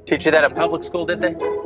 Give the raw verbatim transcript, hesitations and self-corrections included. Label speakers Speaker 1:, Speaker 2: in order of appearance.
Speaker 1: Teach you that at public school, did they?